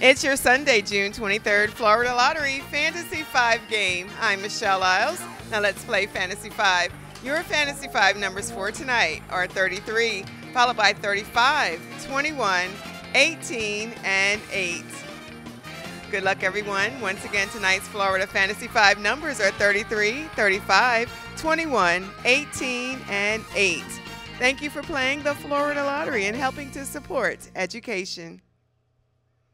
It's your Sunday, June 23rd, Florida Lottery Fantasy 5 game. I'm Michelle Isles. Now let's play Fantasy 5. Your Fantasy 5 numbers for tonight are 33, followed by 35, 21, 18, and 8. Good luck, everyone. Once again, tonight's Florida Fantasy 5 numbers are 33, 35, 21, 18, and 8. Thank you for playing the Florida Lottery and helping to support education.